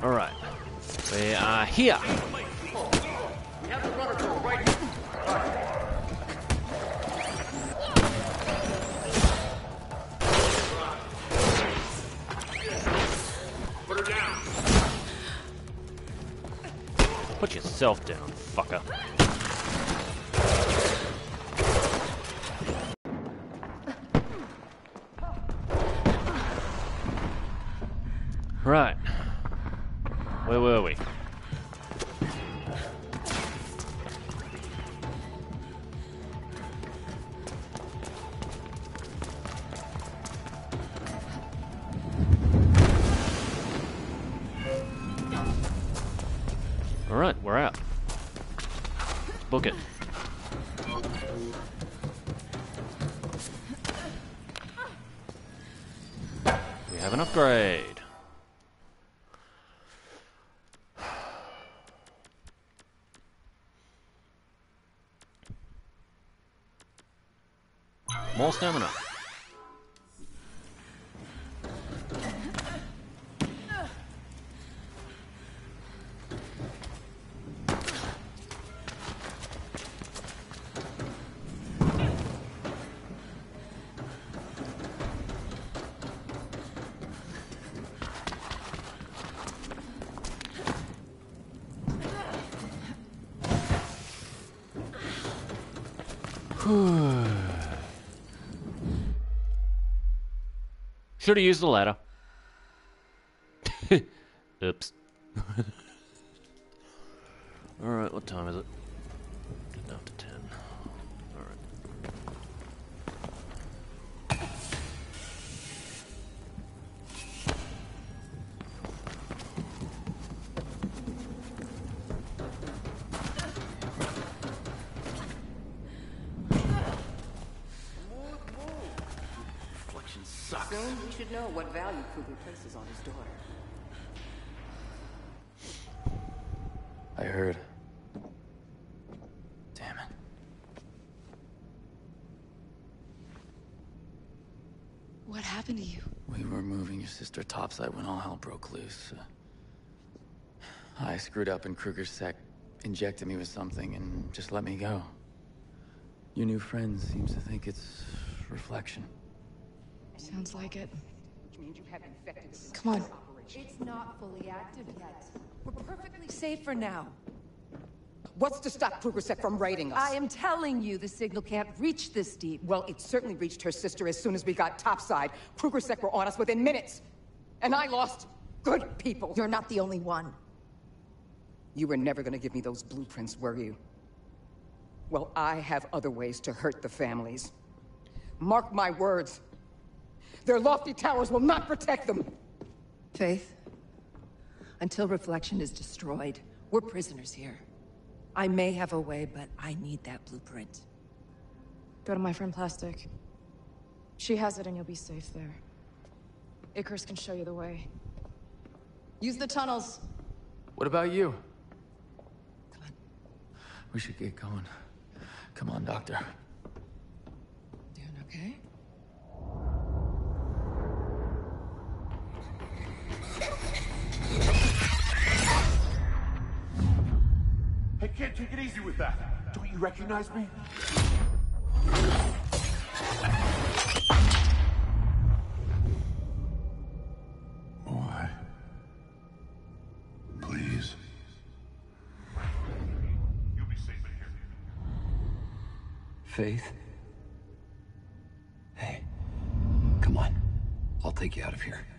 Alright. We are here. We have the rudder tool right here. Put her down. Put yourself down, fucker. Right. Where were we? Alright, we're out. Let's book it. We have an upgrade. More stamina. Should have used the ladder. Oops. Alright, what time is it? Getting after 10. Alright. Soon he should know what value Kruger places on his daughter. I heard. Damn it. What happened to you? We were moving your sister topside when all hell broke loose. I screwed up and Kruger's sec injected me with something and just let me go. Your new friend seems to think it's reflection. Sounds like it. Which means you have infected this Come on. entire operation. It's not fully active yet. We're perfectly safe for now. What's to stop KrugerSec from raiding us? I am telling you, the signal can't reach this deep. Well, it certainly reached her sister as soon as we got topside. KrugerSec were on us within minutes. And I lost good people. You're not the only one. You were never gonna give me those blueprints, were you? Well, I have other ways to hurt the families. Mark my words. Their lofty towers will not protect them. Faith, until Reflection is destroyed, we're prisoners here. I may have a way, but I need that blueprint. Go to my friend Plastic. She has it and you'll be safe there. Icarus can show you the way. Use the tunnels. What about you? Come on. We should get going. Come on, Doctor. Doing okay? Hey kid, take it easy with that. Don't you recognize me? Why? Please. You'll be safe in here. Faith? Hey, come on. I'll take you out of here.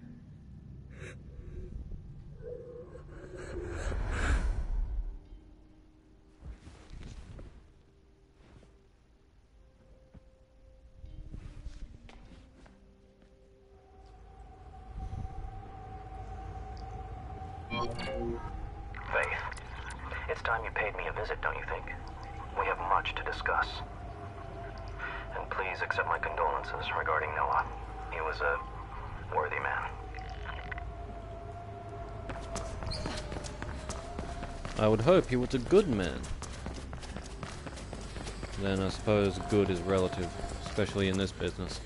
Faith, it's time you paid me a visit, don't you think? We have much to discuss. And please accept my condolences regarding Noah. He was a worthy man. I would hope he was a good man. Then I suppose good is relative, especially in this business.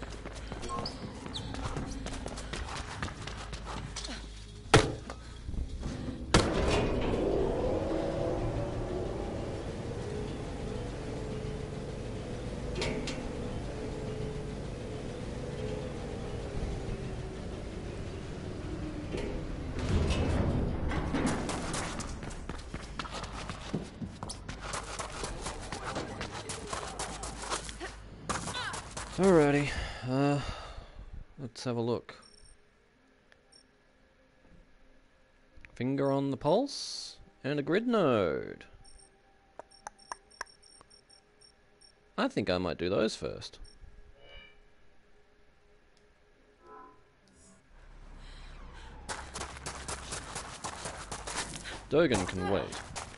Let's have a look. Finger on the pulse and a grid node. I think I might do those first. Dogen can wait.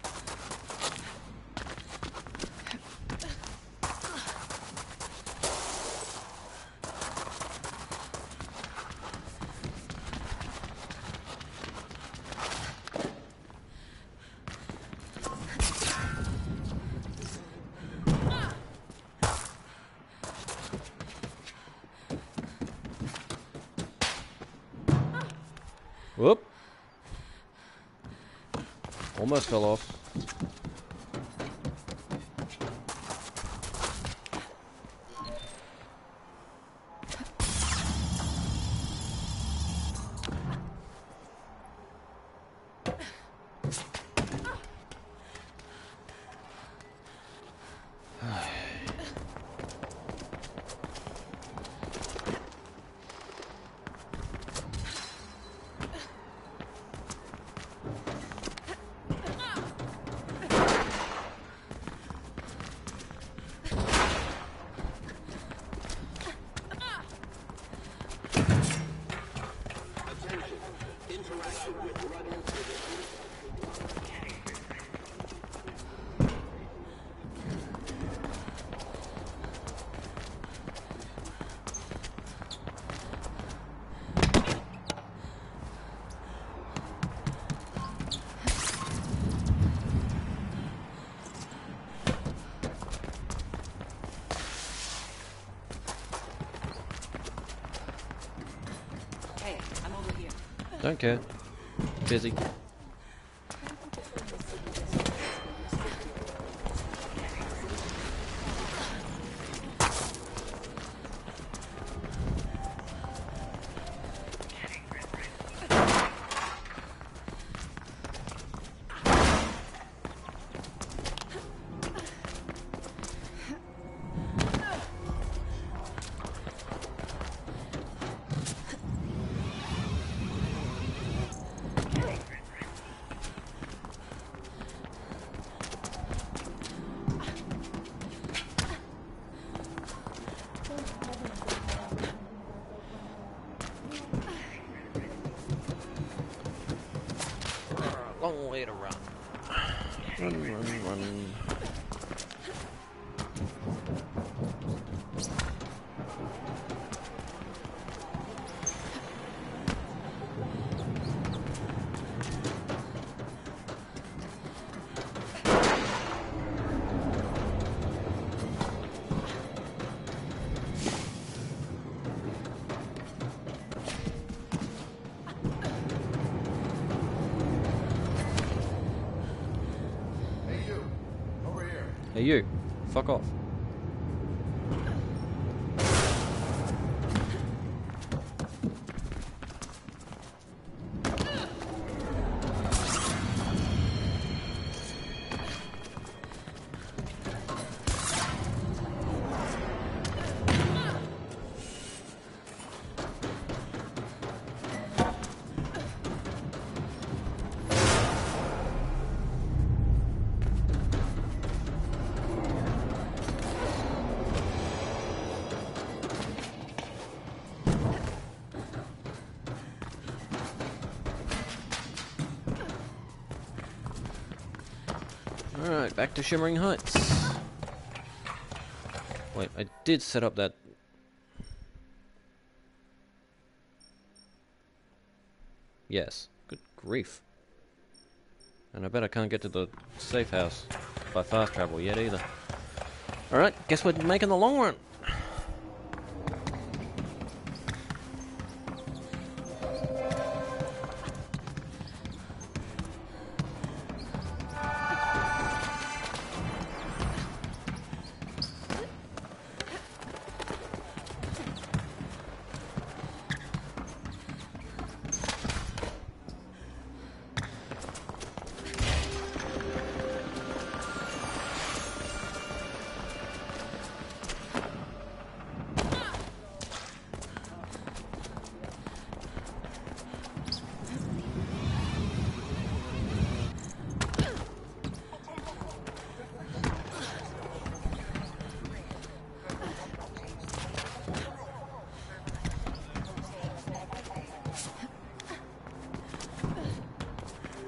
Whoop. Almost fell off. Don't care. Busy. Long way to run. Run. Hey you, fuck off. Alright, back to Shimmering Heights. Wait, I did set up that... Yes. Good grief. And I bet I can't get to the safe house by fast travel yet either. Alright, guess we're making the long run.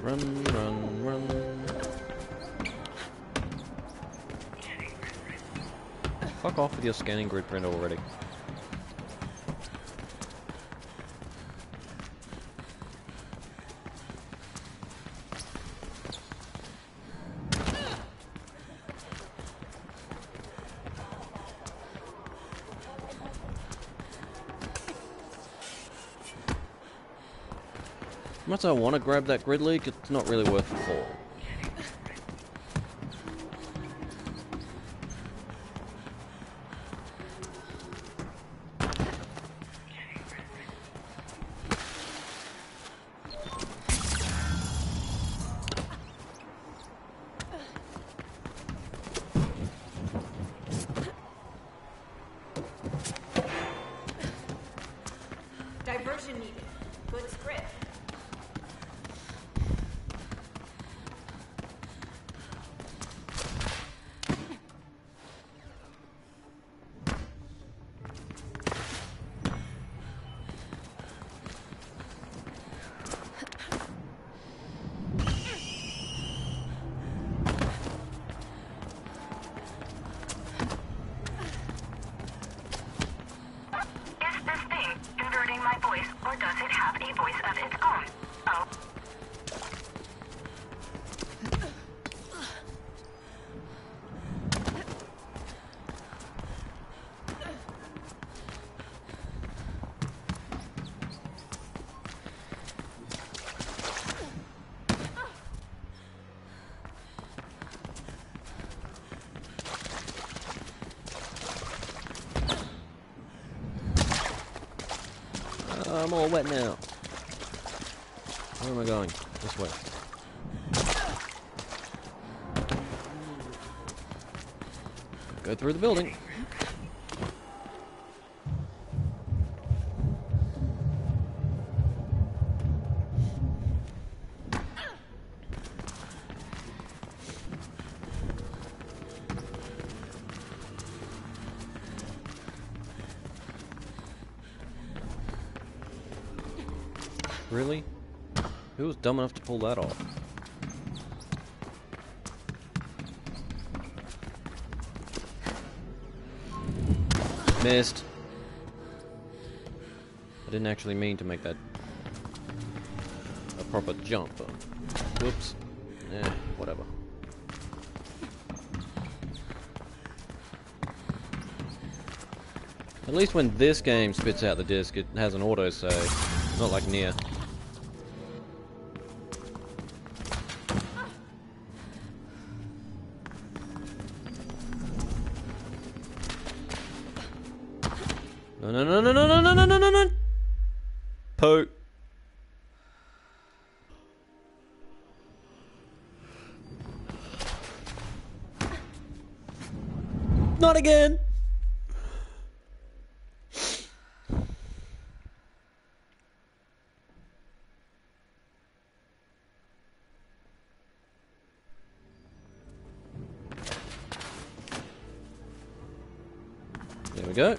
Run, run, run. Fuck off with your scanning grid print already. Much I want to grab that grid leak, it's not really worth the fall. Diversion needed. Good script. I'm all wet now. Where am I going? This way. Go through the building. Really? Who was dumb enough to pull that off? Missed. I didn't actually mean to make that a proper jump, but whoops. Eh, whatever. At least when this game spits out the disc, it has an autosave, not like Nier. No, no, no, no, no, no, no, no, no, no, no. Poo. Not again. There we go.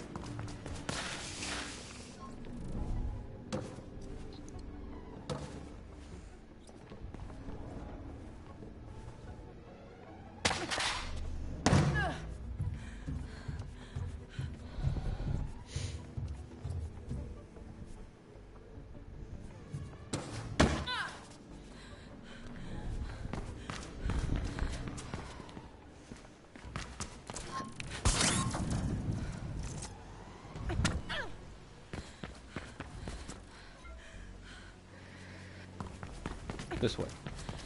This way.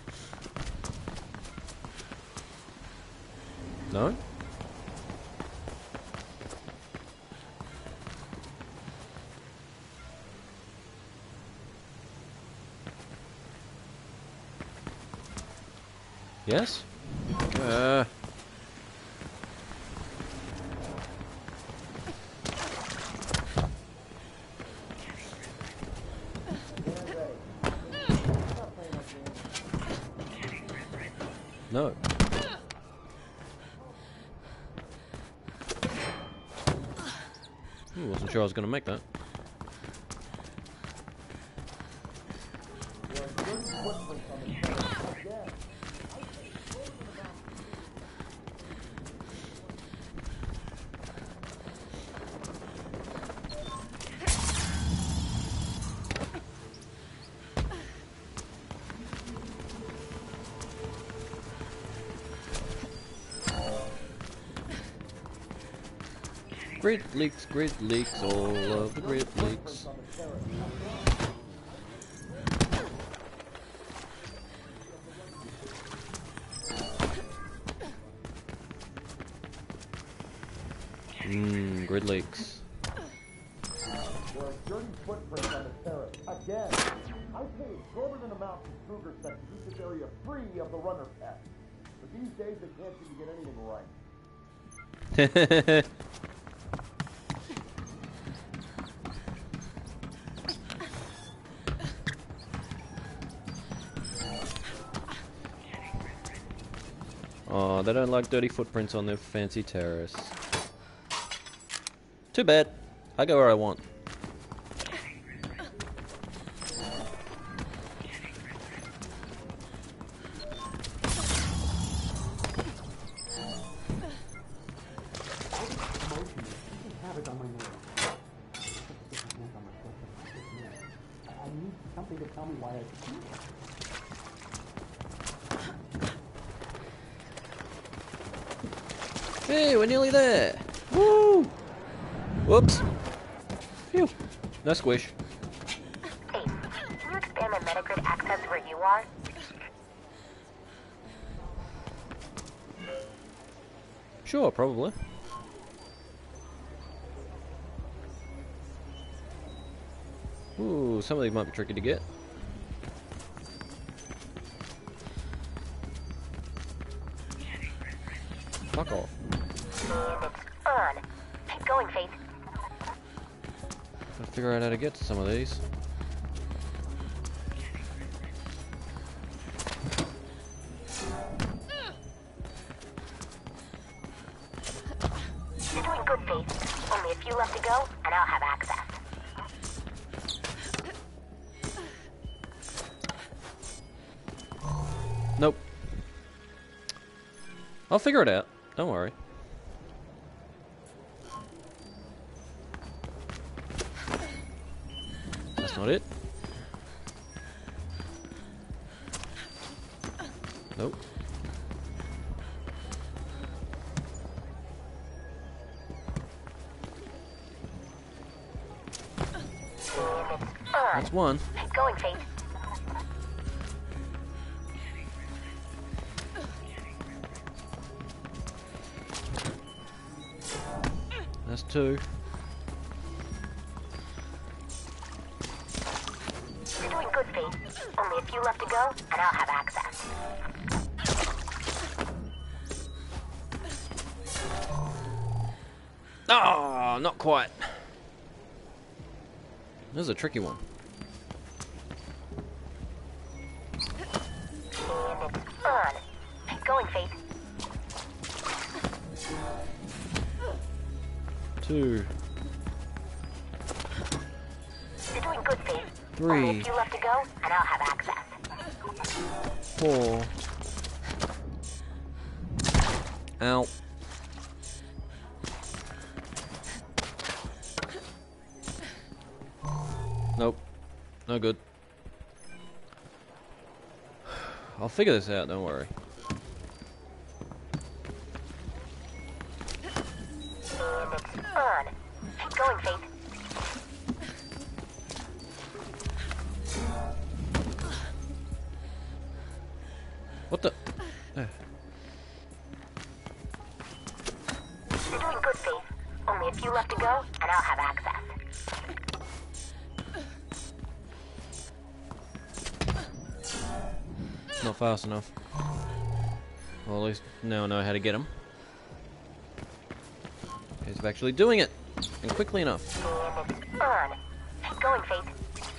No? Yes? No. Wasn't sure I was going to make that. grid leaks, all of the grid leaks. Grid leaks. There are dirty footprints on the terrace. Again, I paid exorbitant amounts to Kruger Sec to keep this area free of the runner pest. But these days they can't seem to get anything right. Oh, they don't like dirty footprints on their fancy terrace. Too bad. I go where I want. Hey, we're nearly there. Woo! Whoops. Phew. No squish. Hey, can you expand the Metagrid access where you are? Sure, probably. Ooh, some of these might be tricky to get. Fuck off. And it's on. Keep going, Faith. Gotta figure out how to get to some of these. You're doing good, Faith. Only a few left to go, and I'll have access. Nope. I'll figure it out. Don't worry. That's not it. Nope. That's one. Keep going, Faith. That's two. You're doing good, Faith. Only a few left to go, and I'll have access. Oh, not quite. This is a tricky one. And it's on. Keep going, Faith. Two. You're doing good, Faith. Three. Only a few left to go, and I'll have access. Four. Ow. Nope. No good. I'll figure this out, don't worry. And it's on. Keep going, Faith. What the? You're doing good, Faith. Only a few left to go, and I'll have access. Not fast enough. Well, at least now I know how to get him. He's actually doing it! And quickly enough. And it's on. Keep going, Faith.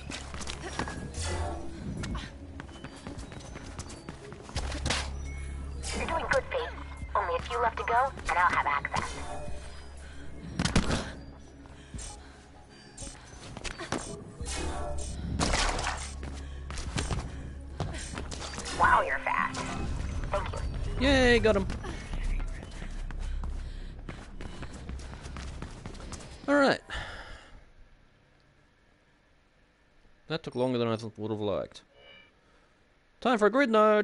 You're doing good, Faith. Only a few left to go, and I'll have access. Wow, you're fast. Thank you. Yay, got him. Alright. That took longer than I would have liked. Time for a grid node.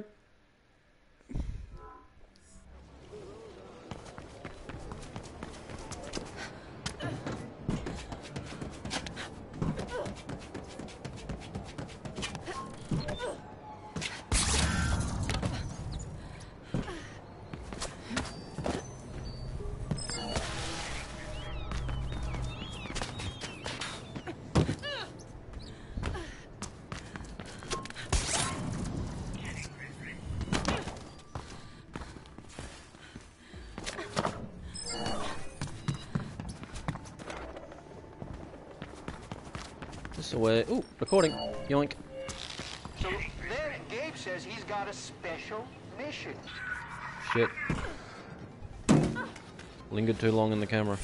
this away. Ooh, recording. Yoink. So then Gabe says he's got a special mission. Shit. Lingered too long in the camera.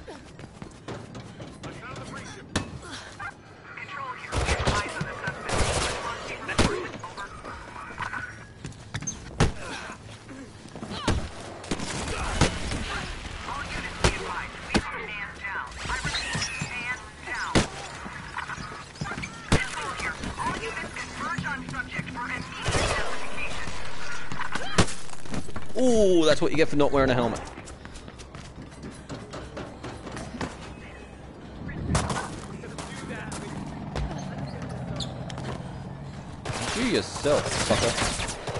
Ooh, that's what you get for not wearing a helmet. Do yourself, sucker.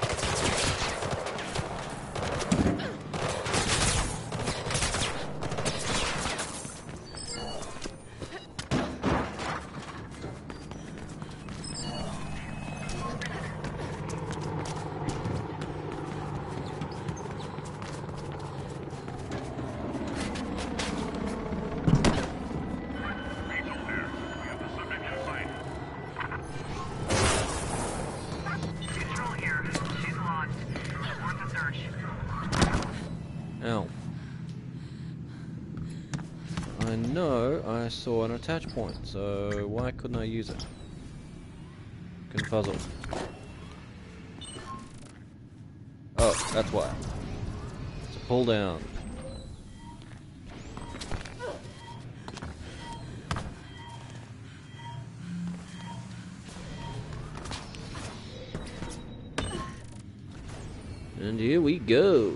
Ow. I know I saw an attach point, so why couldn't I use it? Confuzzled. Oh, that's why. It's a pull down. And here we go.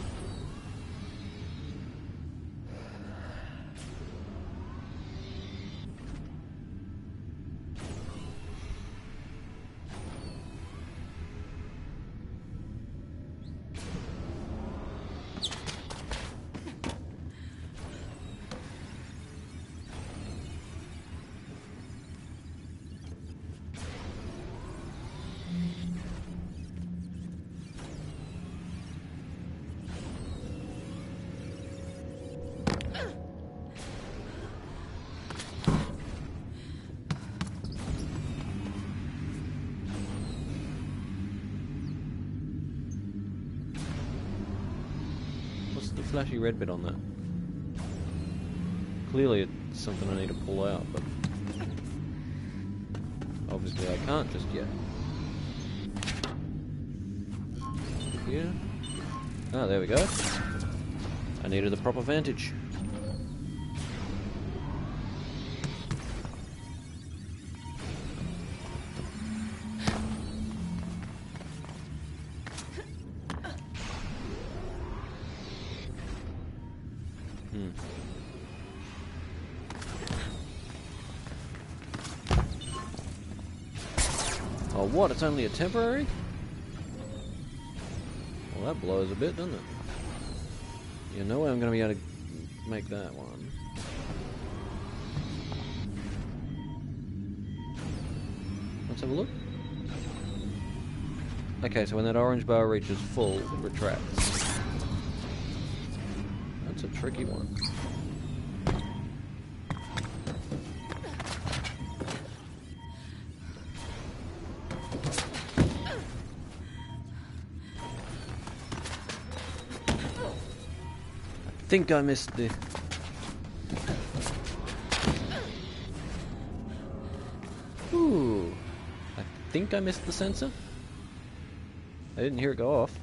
Flashy red bit on that. Clearly it's something I need to pull out, but obviously I can't just yet. Yeah. Ah, there we go. I needed the proper vantage. Oh, what? It's only a temporary? Well, that blows a bit, doesn't it? Yeah, no way I'm going to be able to make that one. Let's have a look. Okay, so when that orange bar reaches full, it retracts. That's a tricky one. I think I missed the... Ooh. I think I missed the sensor. I didn't hear it go off.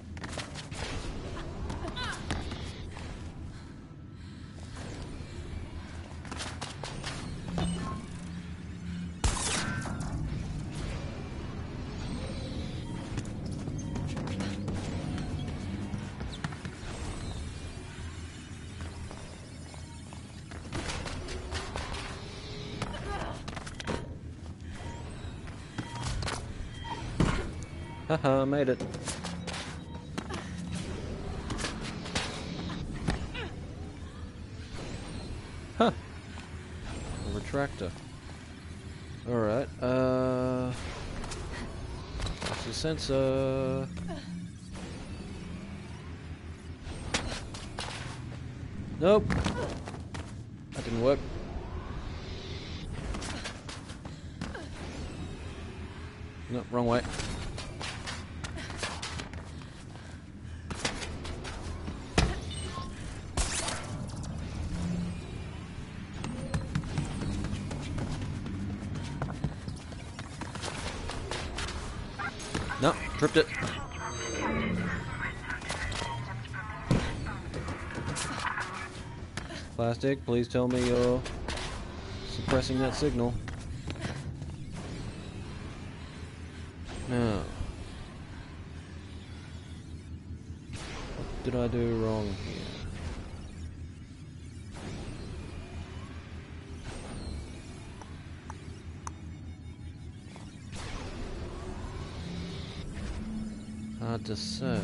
Haha, made it. Huh. A retractor. Alright, that's the sensor. Nope. That didn't work. No, wrong way. No, tripped it. Plastic, please tell me you're suppressing that signal. No. What did I do wrong here? Hard to say.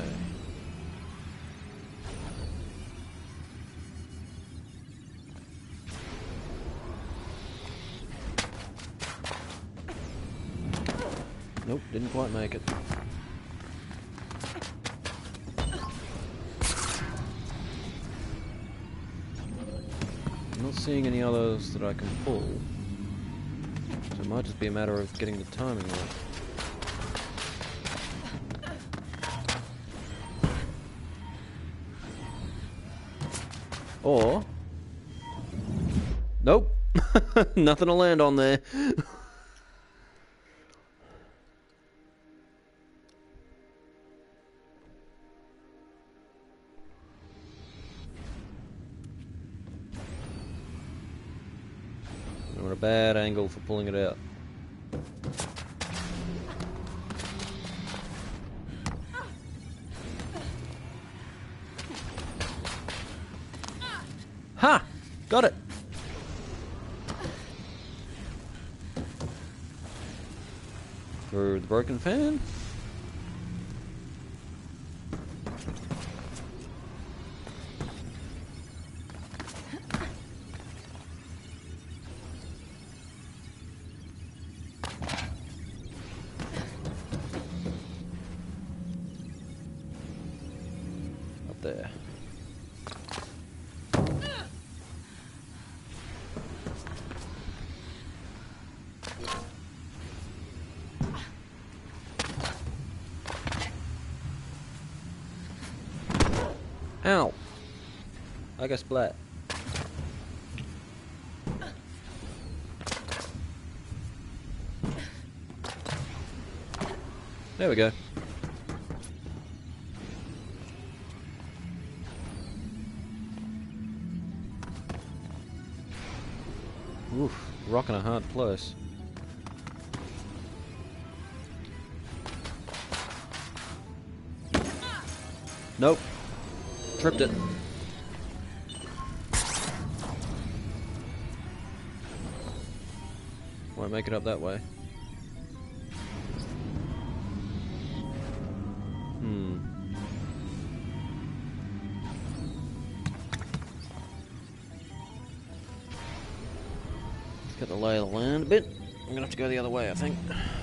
Nope, didn't quite make it. I'm not seeing any others that I can pull. So it might just be a matter of getting the timing right. Or... Nope! Nothing to land on there. I'm at a bad angle for pulling it out. Ha! Got it! Through the broken fan? Up there. Ow! I got splat. There we go. Oof, rocking a hard place. Nope. Tripped it. Won't make it up that way. Get the lay of the land a bit. I'm gonna have to go the other way, I think.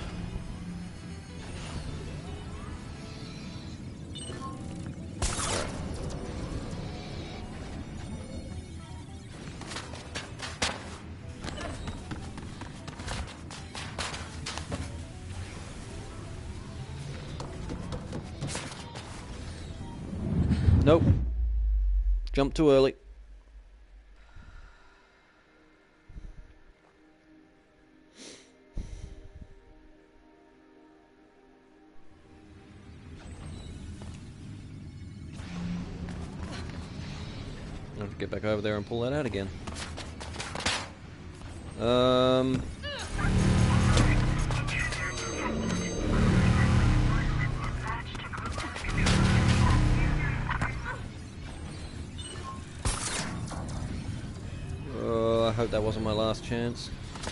Nope. Jumped too early. I'll have to get back over there and pull that out again. I hope that wasn't my last chance.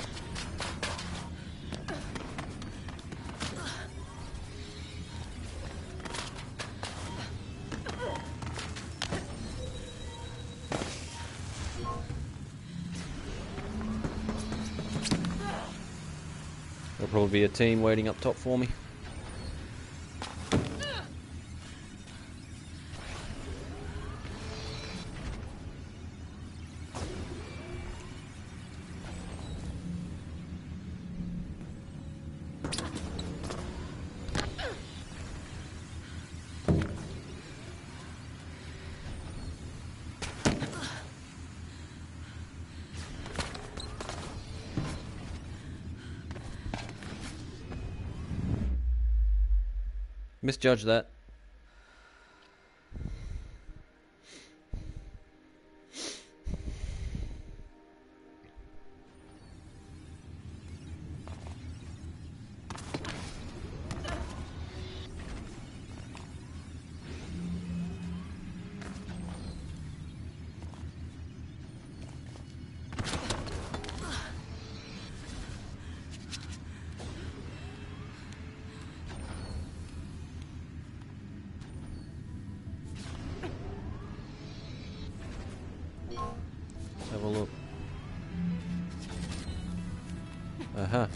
There'll probably be a team waiting up top for me. Misjudged that. Have a look. Aha.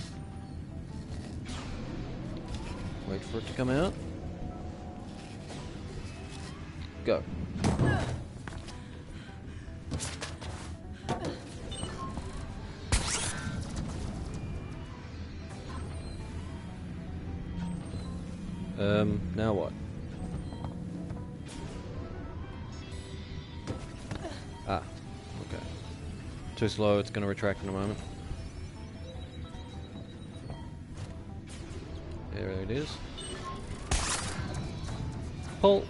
Wait for it to come out. Go. Now what? Ah, okay. Too slow, it's gonna retract in a moment. There it is. Pull.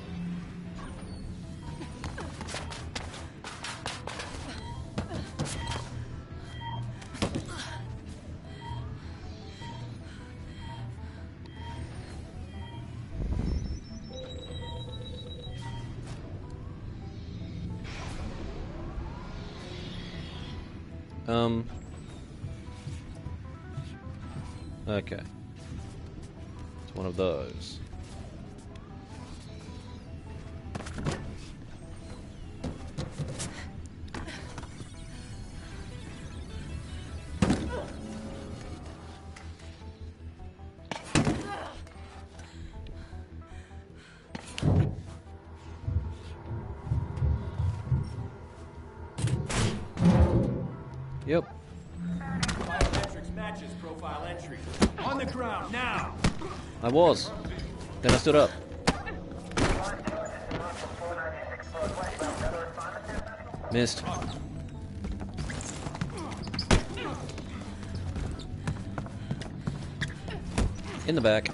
Okay. It's one of those. Yep. Biometrics matches profile entry. On the ground now. I was. Then I stood up. Missed. In the back.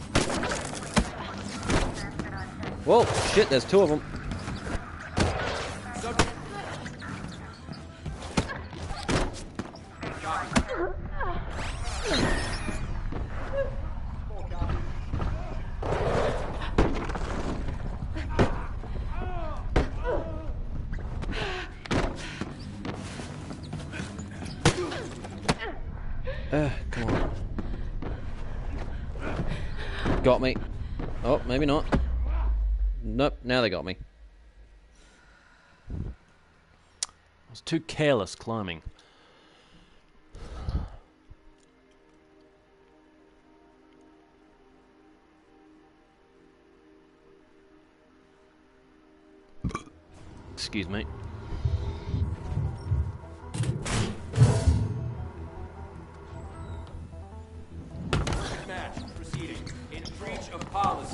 Whoa, shit, there's two of them. Come on. Got me. Oh, maybe not. Nope, now they got me. I was too careless climbing. Excuse me. Match proceeding in breach of policy.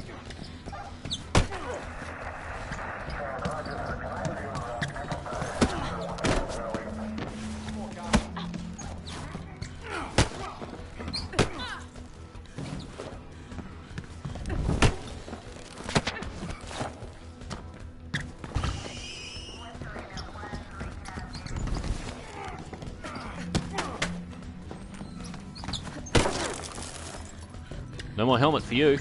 No more helmet for you.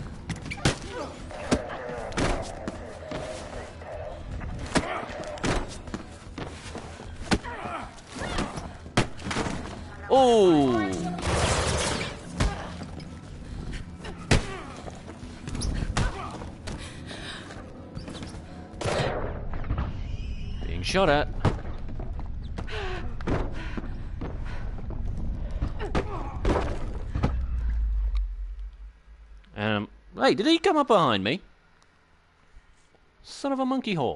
Oh! Being shot at. Hey, did he come up behind me? Son of a monkey whore.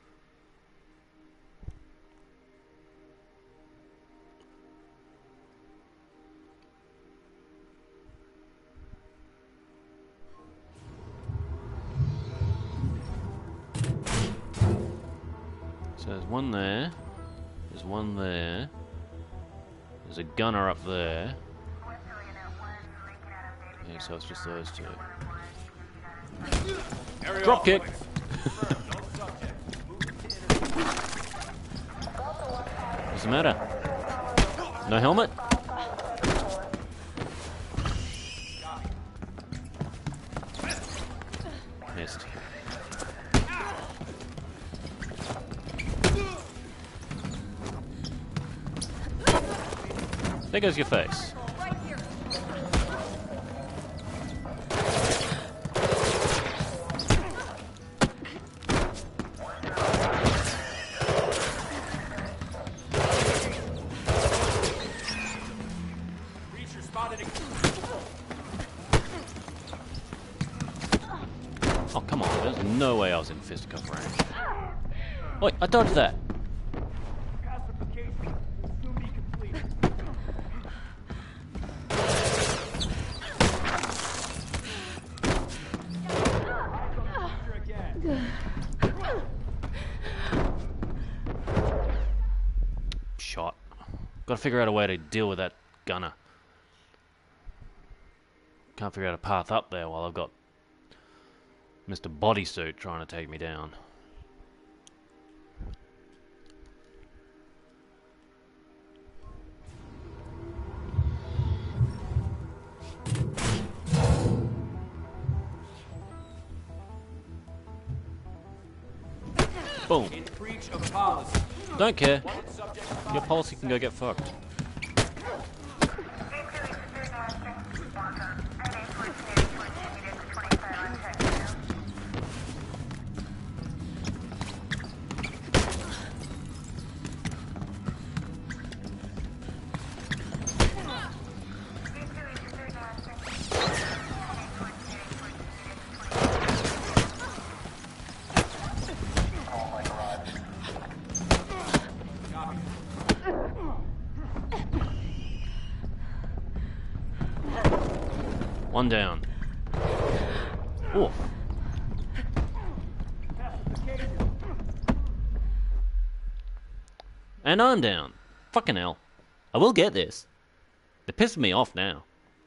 So there's one there. There's one there. There's a gunner up there. Okay, so it's just those two. Aerial Drop kick! What's the matter? No helmet? Missed. There goes your face. Oh, come on. There's no way I was in fisticuff range. Wait, I dodged that. Shot. Gotta figure out a way to deal with that gunner. Can't figure out a path up there while I've got Mr. Bodysuit trying to take me down. Boom. In breach of policy. Don't care. Your policy can go get fucked. One down. Oof. And I'm down. Fucking hell. I will get this. They're pissing me off now.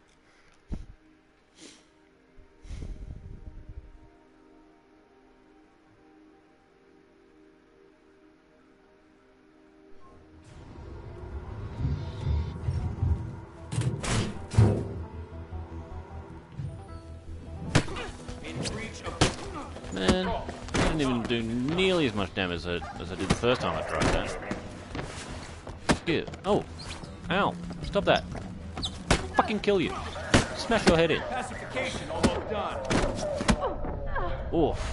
Man, I didn't even do nearly as much damage as I did the first time I tried that. Skip. Oh. Ow. Stop that. Fucking kill you. Smash your head in. Pacification almost done. Oof.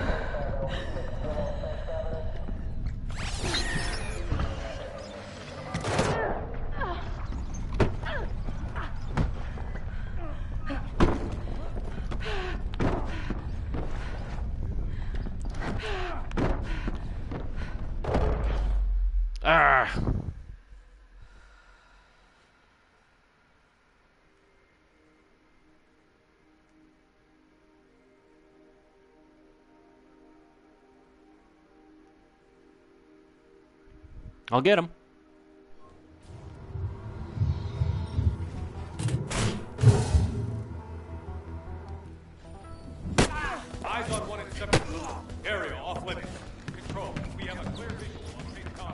Ah. I'll get him. Eyes on 187. Area off limits. Control. We have a clear visual on St. Connor.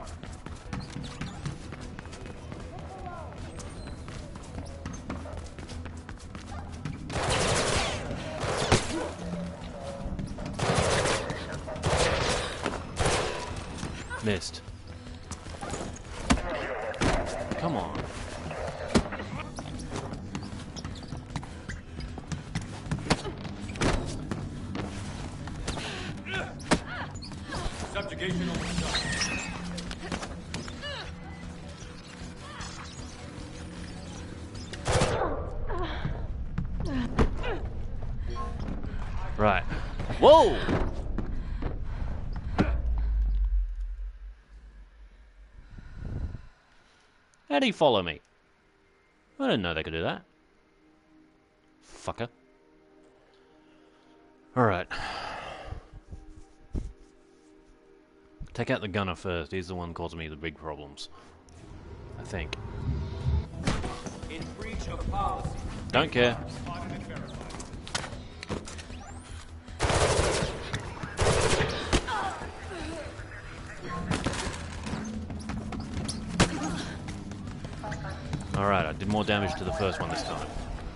Missed. Come on. Subjugation almost done. Right. Whoa! How'd he follow me? I didn't know they could do that. Fucker. Alright. Take out the gunner first. He's the one causing me the big problems. I think. In breach of policy. Don't care. Spotted more damage to the first one this time.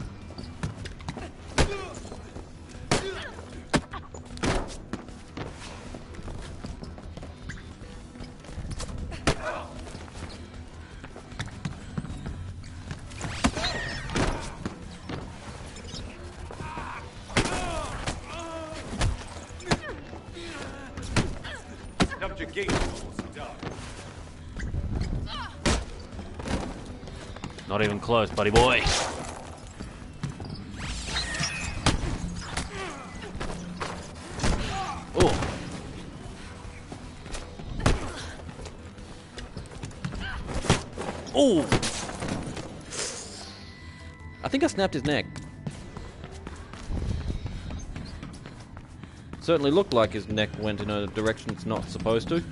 Not even close, buddy boy. Oh. Oh. I think I snapped his neck. Certainly looked like his neck went in a direction it's not supposed to.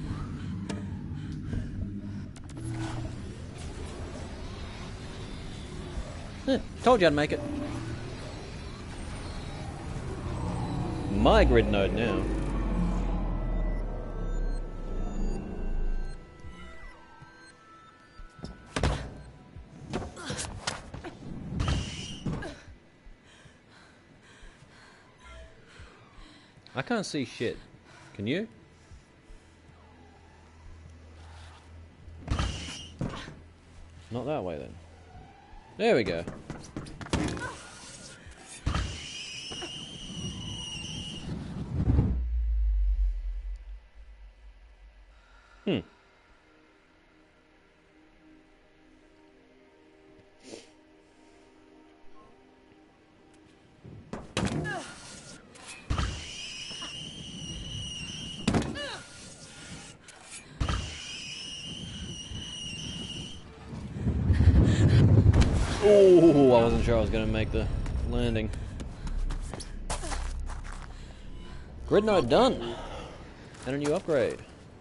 Told you I'd make it. My grid node now. I can't see shit. Can you? Not that way then. There we go. Oh, I wasn't sure I was going to make the landing. Grid node done. And a new upgrade.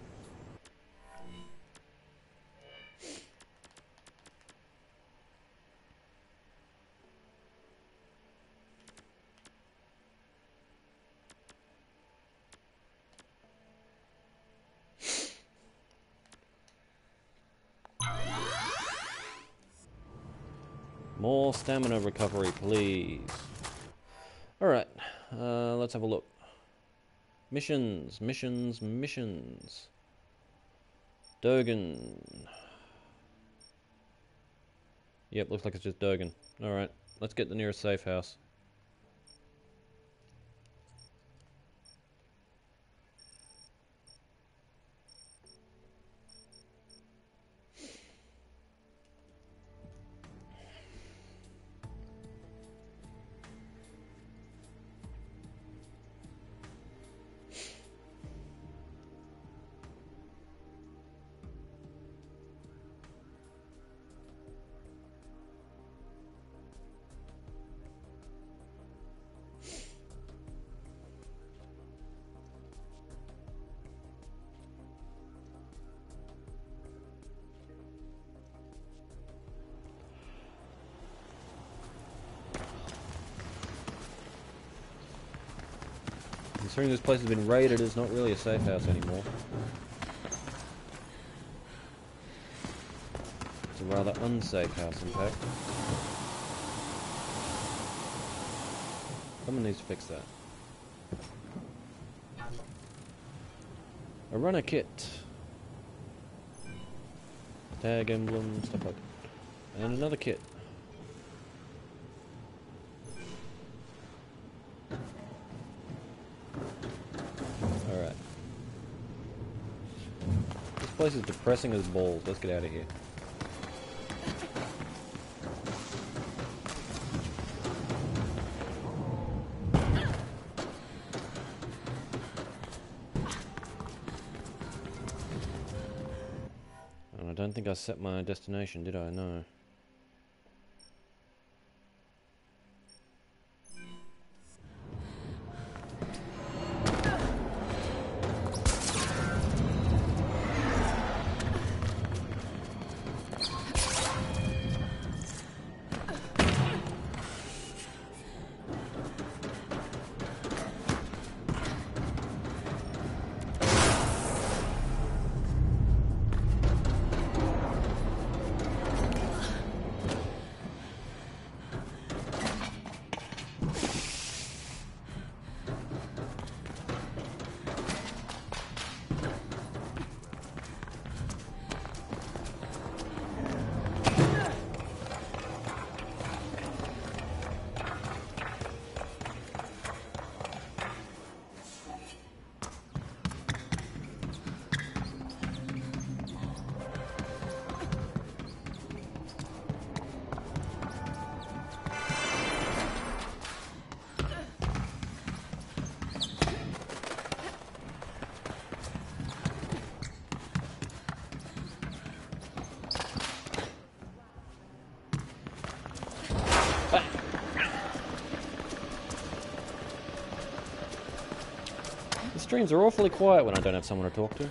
More stamina recovery, please. Alright, let's have a look. Missions. Durgan. Yep, looks like it's just Durgan. Alright, let's get the nearest safe house. Considering this place has been raided, it's not really a safe house anymore. It's a rather unsafe house, in fact. Someone needs to fix that. A runner kit. Tag emblem, stuff like that. And another kit. Alright. This place is depressing as balls. Let's get out of here. And I don't think I set my destination, did I? No. Streams are awfully quiet when I don't have someone to talk to.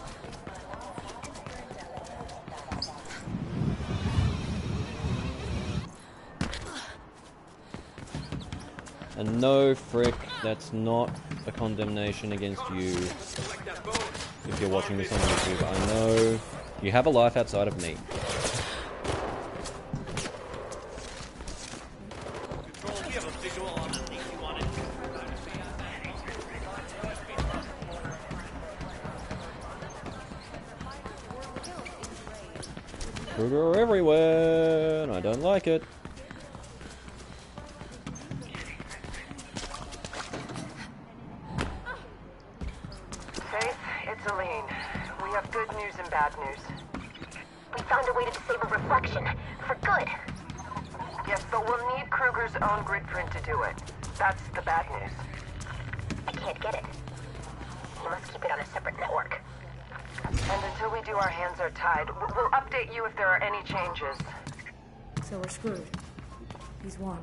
And no, Frick, that's not a condemnation against you if you're watching this on YouTube. I know you have a life outside of me. Kruger everywhere, and I don't like it. Faith, it's Aline. We have good news and bad news. We found a way to disable reflection. For good. Yes, but we'll need Kruger's own grid print to do it. That's the bad news. I can't get it. You must keep it on a separate network. And until we do, our hands are tied. We'll update you if there are any changes. So we're screwed. He's won.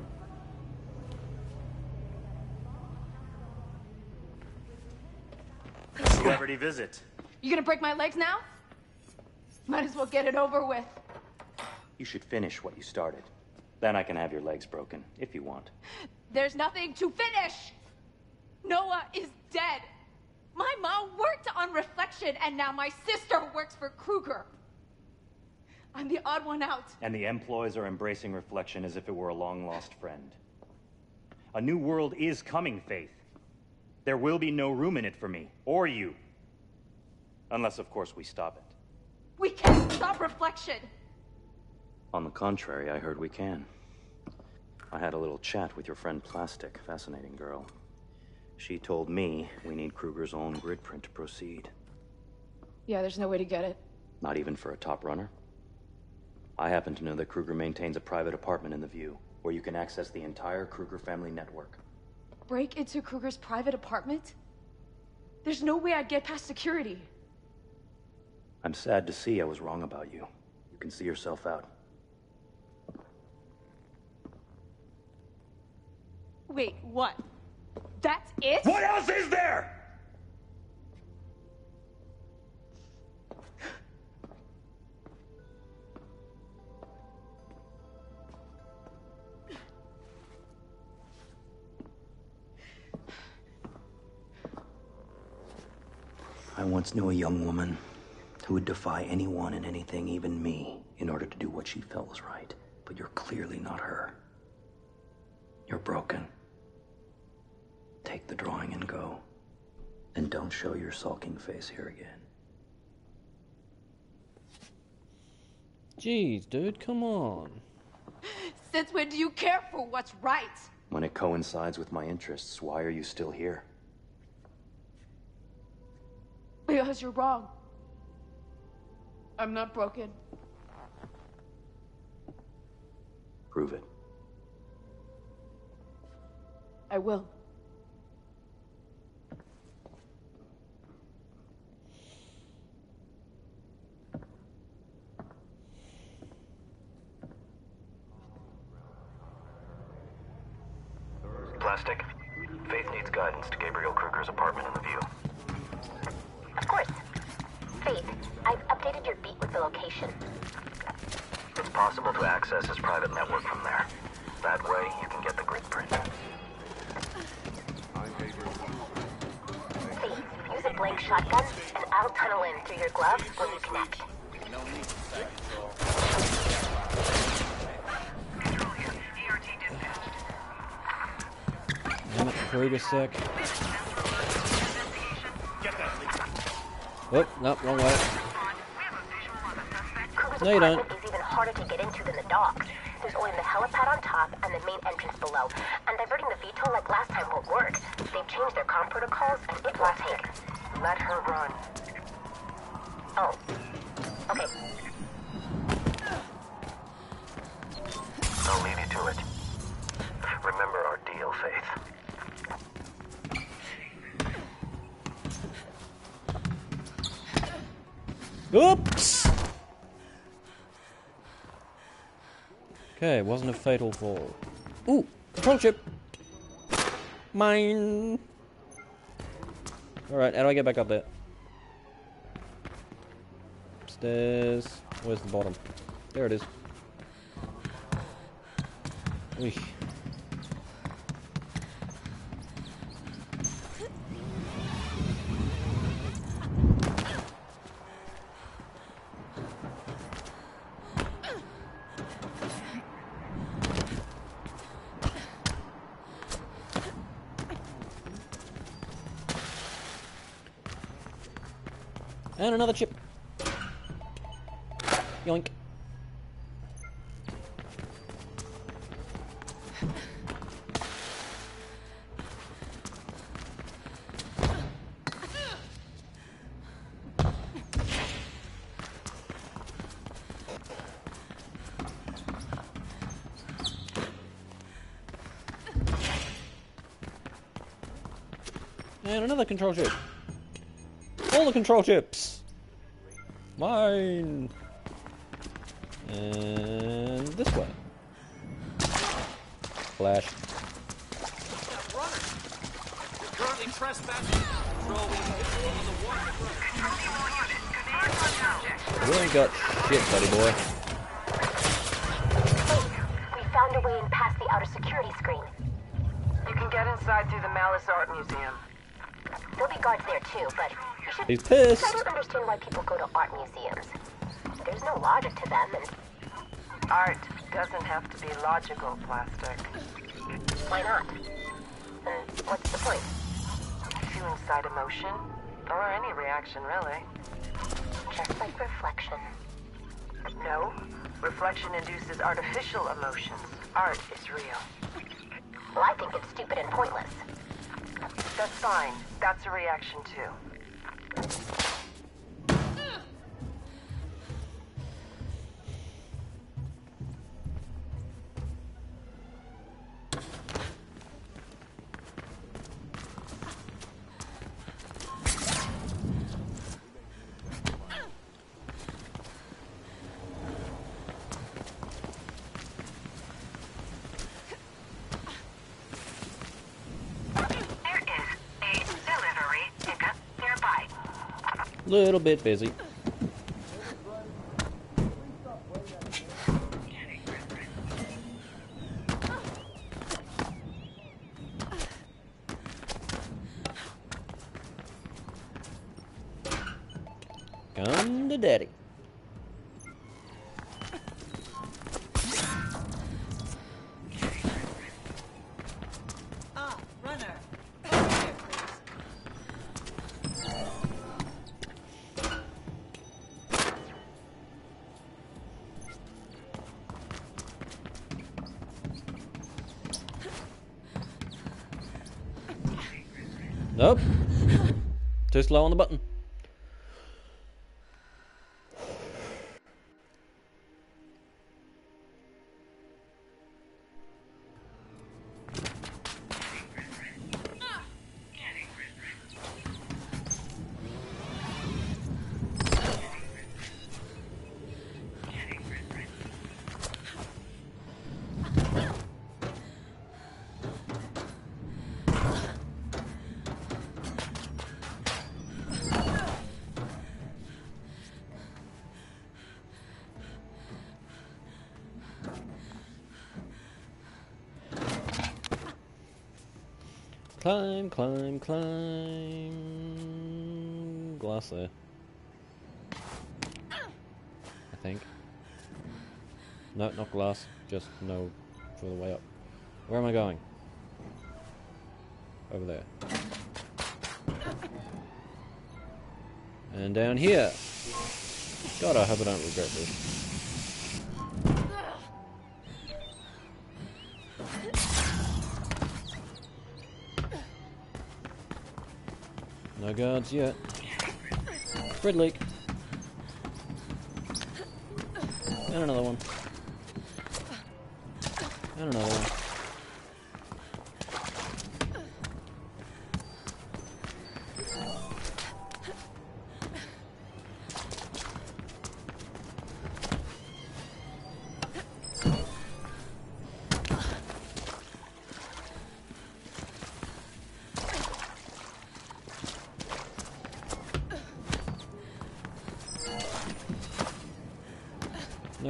Celebrity visit. You gonna break my legs now? Might as well get it over with. You should finish what you started. Then I can have your legs broken, if you want. There's nothing to finish! Noah is dead! My mom worked on Reflection, and now my sister works for Kruger. I'm the odd one out. And the employees are embracing Reflection as if it were a long-lost friend. A new world is coming, Faith. There will be no room in it for me, or you. Unless, of course, we stop it. We can't stop Reflection! On the contrary, I heard we can. I had a little chat with your friend Plastic, fascinating girl. She told me we need Kruger's own grid print to proceed. Yeah, there's no way to get it. Not even for a top runner? I happen to know that Kruger maintains a private apartment in the View, where you can access the entire Kruger family network. Break into Kruger's private apartment? There's no way I'd get past security. I'm sad to see I was wrong about you. You can see yourself out. Wait, what? That's it? What else is there? I once knew a young woman who would defy anyone and anything, even me, in order to do what she felt was right. But you're clearly not her. You're broken. Take the drawing and go. And don't show your sulking face here again. Jeez, dude, come on. Since when do you care for what's right? When it coincides with my interests, why are you still here? Because you're wrong. I'm not broken. Prove it. I will. Plastic. Faith needs guidance to Gabriel Kruger's apartment in the View. Of course. Faith, I've updated your beat with the location. It's possible to access his private network from there. That way, you can get the grid print. Faith, use a blank shotgun, and I'll tunnel in through your glove when we connect. Damn it, Kruger sec. Oh, no, wrong way. Kruger's No, you don't. apartment is even harder to get into than the dock. There's only the helipad on top and the main entrance below. And diverting the VTOL like last time won't work. They've changed their comm protocols and it won't take. Let her run. Oh. Okay. I'll leave you to it. Remember our deal, Faith. Oops! Okay, wasn't a fatal fall. Ooh, control chip! Mine! Alright, how do I get back up there? Stairs. Where's the bottom? There it is. Eesh. And another chip. Yoink. And another control chip. All the control chips! Mine! And this way. Flash. You're currently trespassing. You ain't got shit, buddy boy. We found a way in past the outer security screen. You can get inside through the Malice Art Museum. There'll be guards there too, but you should He's pissed. try to understand why people go to art museums. There's no logic to them, and Art doesn't have to be logical, Plastic. why not? And what's the point? To incite emotion, or any reaction, really. Just like reflection. No, reflection induces artificial emotions. Art is real. Well, I think it's stupid and pointless. That's fine. That's a reaction, too. Little bit busy. Come to daddy. Runner. Nope. Too slow on the button. Climb, climb, climb. Glass there. I think. No, not glass. Just no further way up. Where am I going? Over there. And down here. God, I hope I don't regret this. No guards yet. Grid leak. And another one. And another one.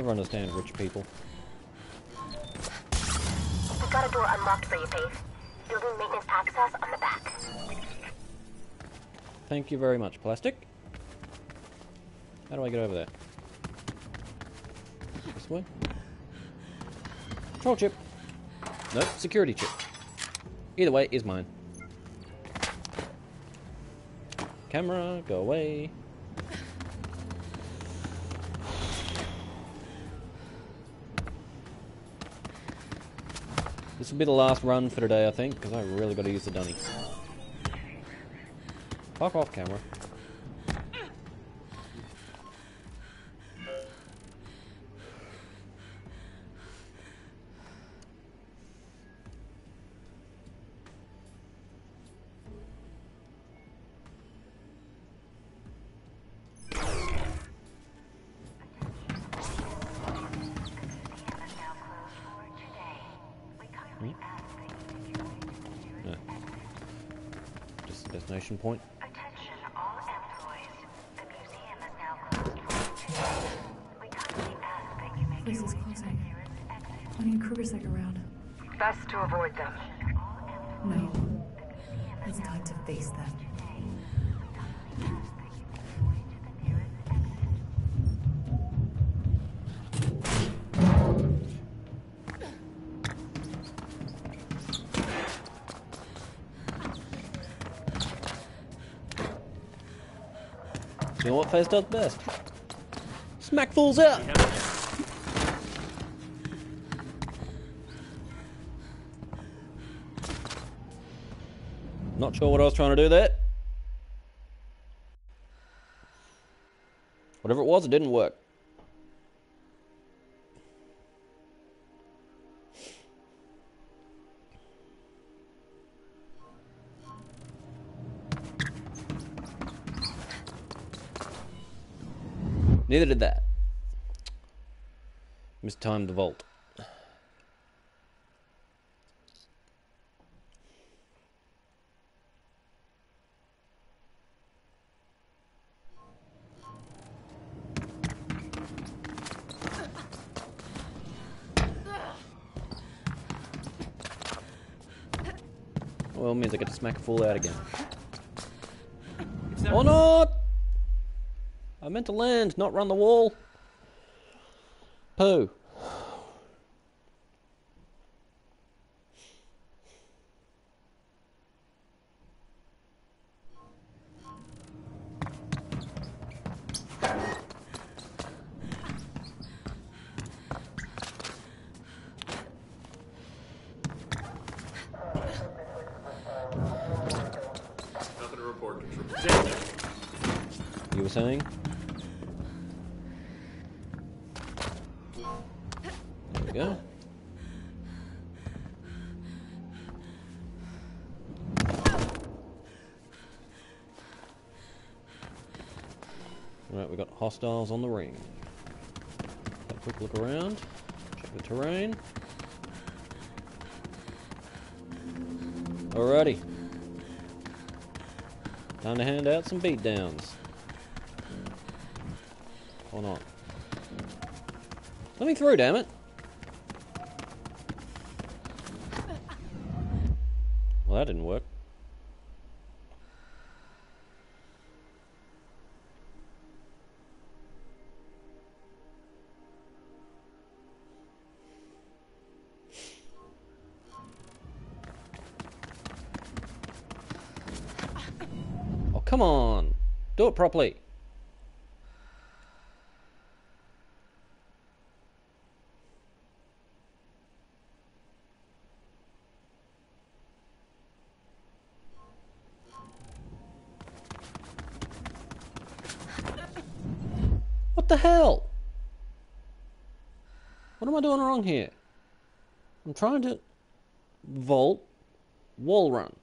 Never understand rich people. We got a door unlocked for you, Faith. Building maintenance access on the back. Thank you very much, Plastic. How do I get over there? This way? Control chip. Nope, security chip. Either way, is mine. Camera, go away. This will be the last run for today, I think, because I really got to use the dunny. Fuck off, camera. Destination point. Attention all employees. The museum is now closed for today. We kindly ask that you make This is closing. Plenty of KrugerSec around. Best to avoid them. No. It's time to face them. You know what Fez does best? Smack fools out! Not sure what I was trying to do there. Whatever it was, it didn't work. Neither did that. Mistimed the vault. Well, it means I get to smack a fool out again. Or not! I meant to land, not run the wall. Pooh. Nothing to report, Control. You were saying? There we go. Right, we got hostiles on the ring. Have a quick look around. Check the terrain. Alrighty. Time to hand out some beatdowns. Or not. Let me through, damn it. Well, that didn't work. Oh, come on. Do it properly. What the hell? What am I doing wrong here? I'm trying to vault wall run.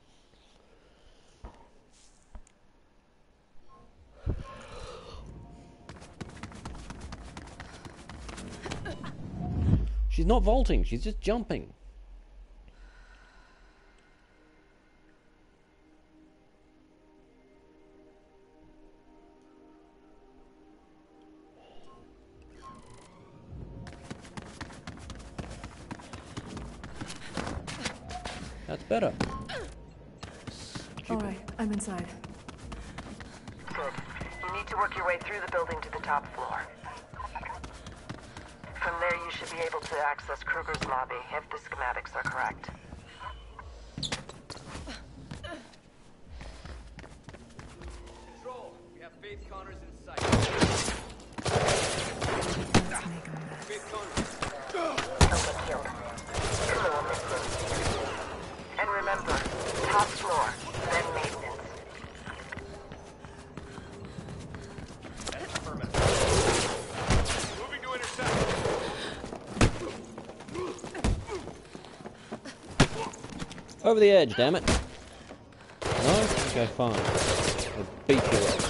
She's not vaulting, she's just jumping. That's better. All right, I'm inside. Good. You need to work your way through the building to the top floor. From there, you should be able to access Kruger's lobby, if the schematics are correct. Control, we have Faith Connors in sight. Let's make a mess. Faith Connors. And remember, top floor, then maintenance. Moving to intercept. Over the edge, damn it. No? Okay, fine. I'll beat you up.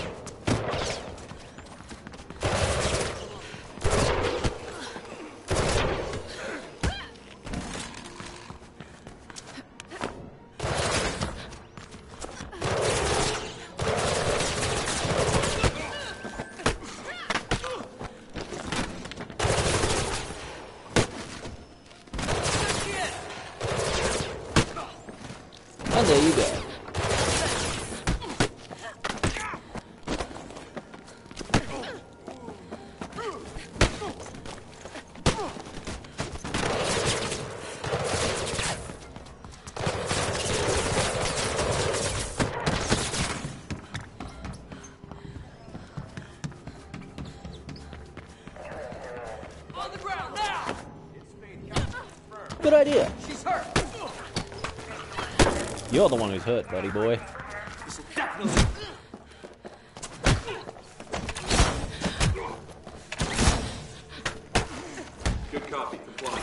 And there you go. On the ground now! Good idea. She's hurt! You're the one who's hurt, buddy boy. This will definitely... Good copy. Comply.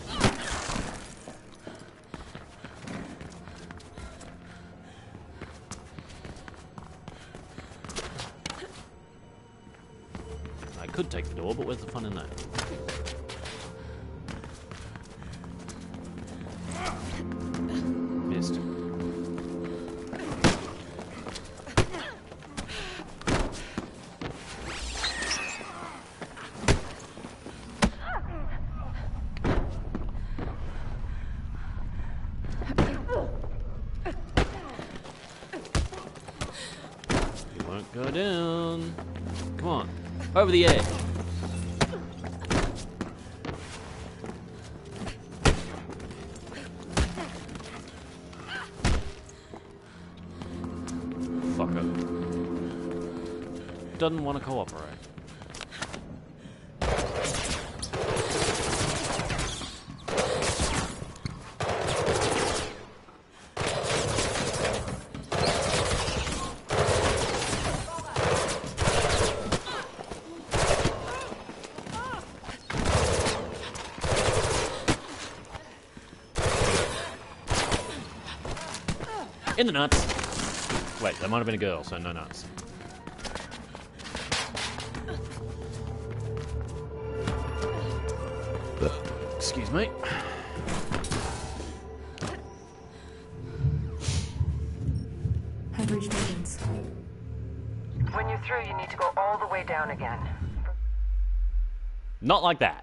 I could take the door, but where's the fun in that? Missed. You won't go down. Come on. Over the edge. Fucker. Doesn't want to cooperate. In the nuts. Wait, that might have been a girl, so no nuts. Excuse me. I've reached maintenance. When you're through, you need to go all the way down again. Not like that.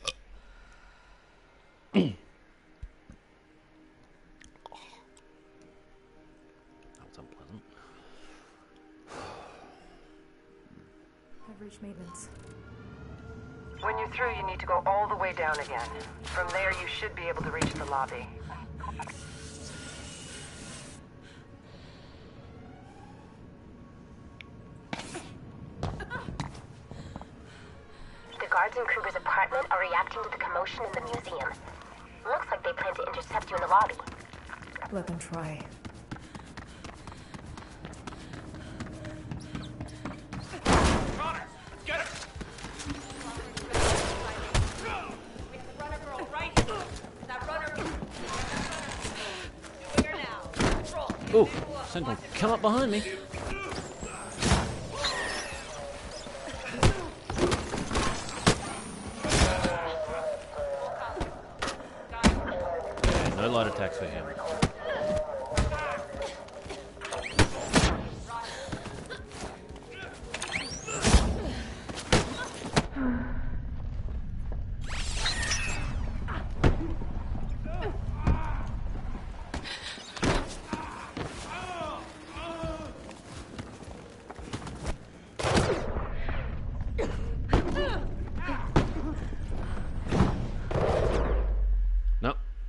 I've reached maintenance. When you're through, you need to go all the way down again. From there, you should be able to reach the lobby. The guards in Kruger's apartment are reacting to the commotion in the museum. Looks like they plan to intercept you in the lobby. Let them try. Ooh, Sentinel, come up behind me. Yeah, no light attacks for him.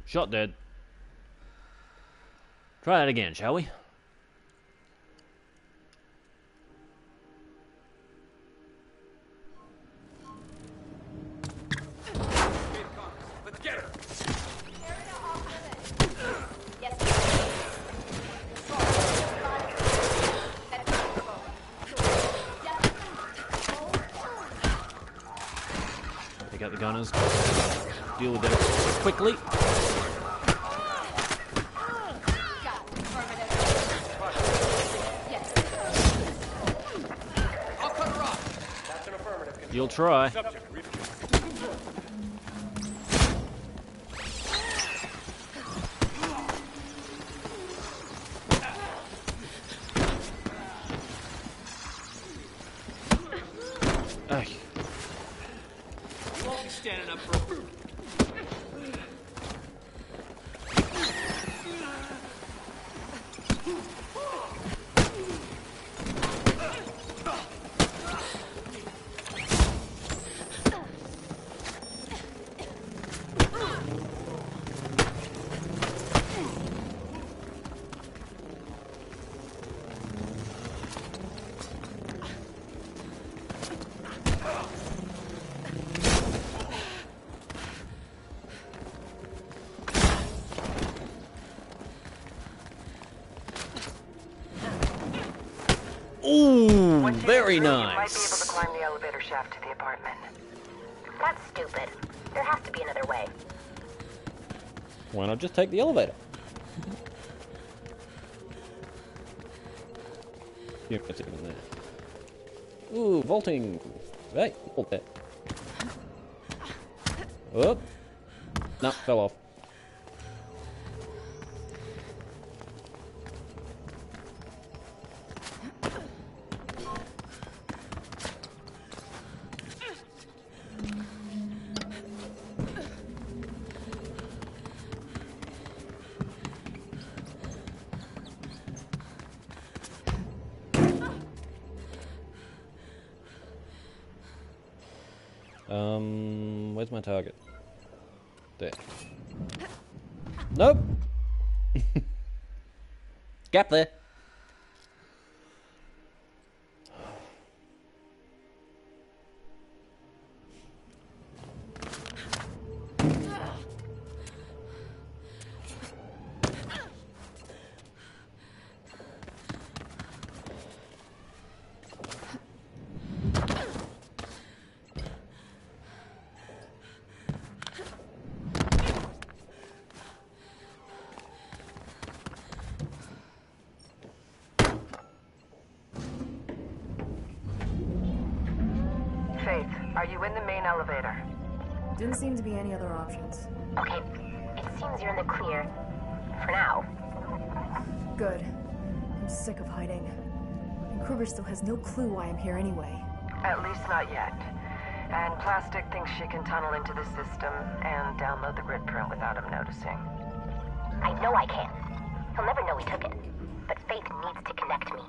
Shot dead. Try that again, shall we? Let's get her. Pick up the gunners. Deal with them quickly. I'll cut her off. That's an affirmative. You'll try. Subject, Ay. You won't be standing up for Ooh, very You might be able nice. to climb the elevator shaft to the apartment. That's stupid. There has to be another way. Why not just take the elevator? Yeah, it's even there. Ooh, vaulting. Hey, vault that. Oh. No, fell off. Where's my target? There. Nope. Gap there. Faith, are you in the main elevator? Didn't seem to be any other options. Okay, it seems you're in the clear. For now. Good. I'm sick of hiding. And Kruger still has no clue why I'm here anyway. At least not yet. And Plastic thinks she can tunnel into the system and download the grid print without him noticing. I know I can. He'll never know we took it. But Faith needs to connect me.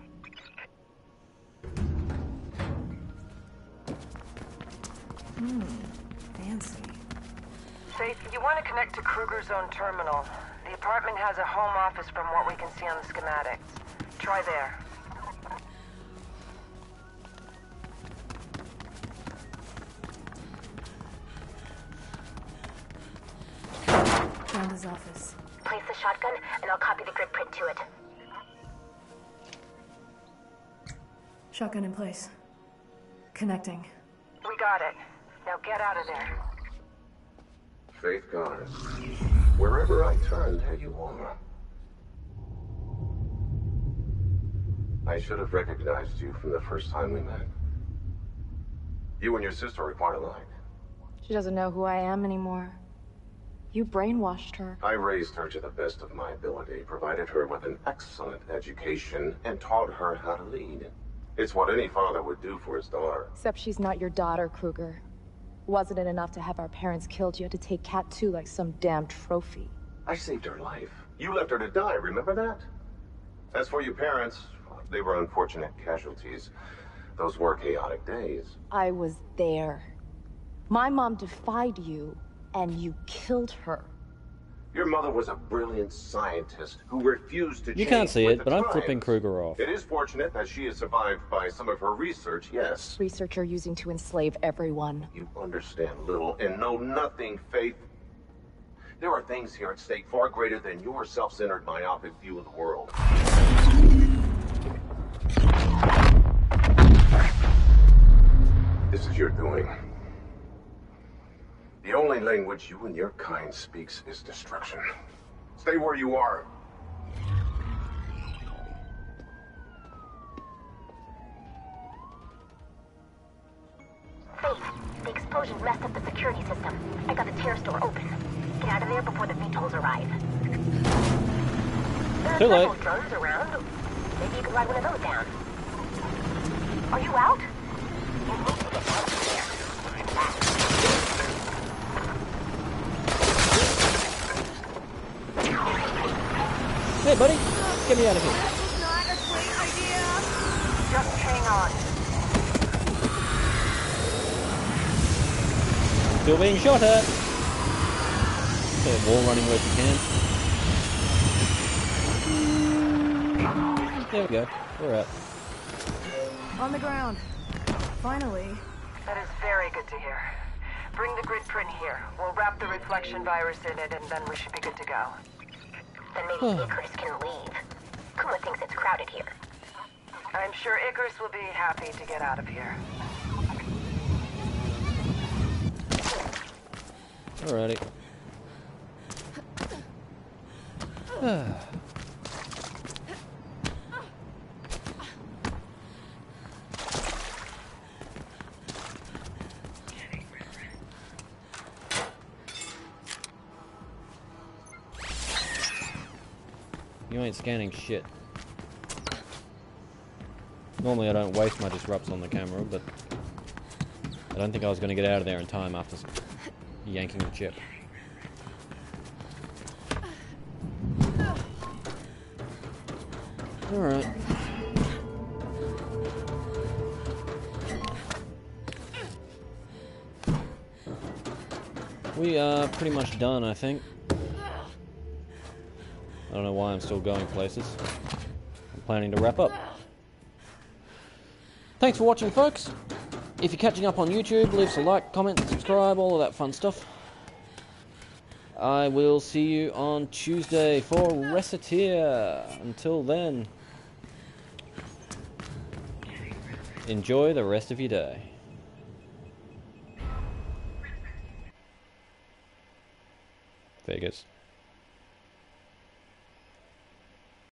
Fancy. Faith, you want to connect to Kruger's own terminal. The apartment has a home office from what we can see on the schematics. Try there. Found his office. Place the shotgun, and I'll copy the grid print to it. Shotgun in place. Connecting. We got it. Now get out of there. Faith Garner. Wherever I turn, there you are. I should have recognized you from the first time we met. You and your sister are quite alike. She doesn't know who I am anymore. You brainwashed her. I raised her to the best of my ability, provided her with an excellent education, and taught her how to lead. It's what any father would do for his daughter. Except she's not your daughter, Kruger. Wasn't it enough to have our parents killed? You had to take Cat too like some damn trophy. I saved her life. You left her to die, remember that? As for your parents, they were unfortunate casualties. Those were chaotic days. I was there. My mom defied you, and you killed her. Your mother was a brilliant scientist who refused to change. You can't see with it, the but I'm times. flipping Kruger off. It is fortunate that she is survived by some of her research, yes. Research you're using to enslave everyone. You understand little and know nothing, Faith. There are things here at stake far greater than your self-centered, myopic view of the world. This is your doing. The only language you and your kind speaks is destruction. Stay where you are. Faith, the explosion messed up the security system. I got the terrace door open. Get out of there before the VTOLs arrive. There are several drones around. Maybe you could ride one of those down. Are you out? You need to get out of there. Hey, buddy, get me out of here. That was not a great idea. Just hang on. Still being shot at. Okay, wall running where she can. There we go. We're out. On the ground. Finally. That is very good to hear. Bring the grid print here. We'll wrap the reflection virus in it, and then we should be good to go. Then maybe Icarus can leave. Kuma thinks it's crowded here. I'm sure Icarus will be happy to get out of here. Alrighty. You ain't scanning shit. Normally I don't waste my disrupts on the camera, but I don't think I was going to get out of there in time after yanking the chip. Alright. We are pretty much done, I think. I don't know why I'm still going places. I'm planning to wrap up. Thanks for watching, folks. If you're catching up on YouTube, leave us a like, comment, subscribe, all of that fun stuff. I will see you on Tuesday for Recettear. Until then, enjoy the rest of your day. Vegas.